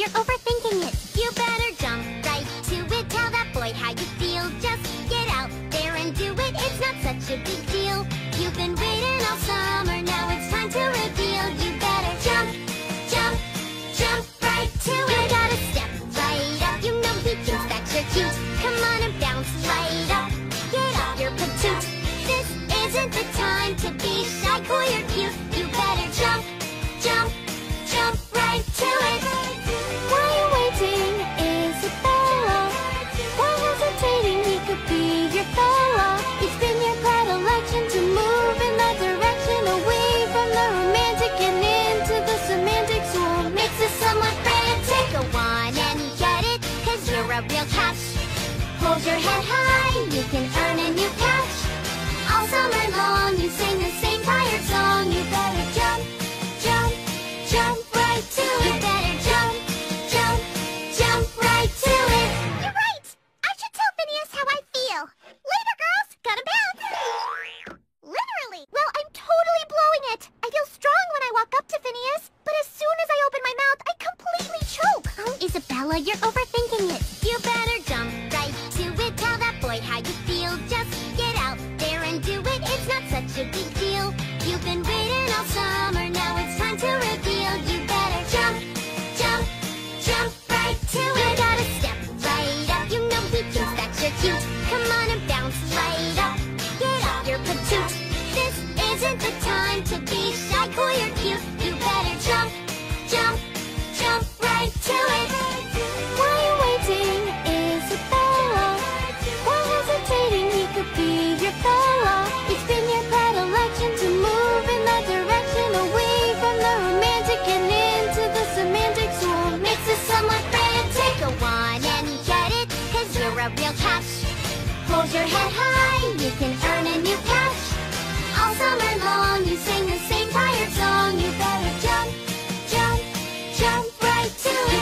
you're overthinking it. You better jump right to it. Tell that boy how you feel. Just get out there and do it. It's not such a big deal. You've been waiting all summer. Now it's time to reveal. You better jump, jump, jump right to it. You gotta step right up. You know he thinks that you're cute. Come on and bounce right up. Get off your patoot. This isn't the time to be shy, cool, you're cute. You better jump, jump, jump right to it. Why you waiting, Isabella? Why hesitating? He could be your fella. It's been your predilection to move in that direction, away from the romantic and into the semantic. So it makes us somewhat frantic. Go on and get it, 'cause you're a real catch. Hold your head high, you can earn a new catch. All summer long, you sing the same tired song. You better jump, jump, jump right to it. You better jump, jump, jump right to it. You're right! I should tell Phineas how I feel. Later, girls! Gotta bounce! Literally! Well, I'm totally blowing it. I feel strong when I walk up to Phineas, but as soon as I open my mouth, I completely choke. Oh, Isabella, you're overthinking it. You better jump right to it. Tell that boy how you feel. Just get out there and do it. It's not such a big deal. You've been waiting all summer. Now it's time to reveal. You better jump, jump, jump right to it. You gotta step right up. You know he thinks that you're cute. Come on and bounce right up. Get off your patoot. This isn't the time to be shy, cool, you're cute. You better jump, jump, jump right to it. Why you waiting, Isabella? Why hesitating? He could be your fella. It's been your predilection to move in that direction, away from the romantic and into the semantic. So it makes us somewhat frantic. Go on and get it, 'cause you're a real catch. Hold your head high, you can earn a new catch. All summer long, you sing the same tired song. You better jump, jump, jump right to it. You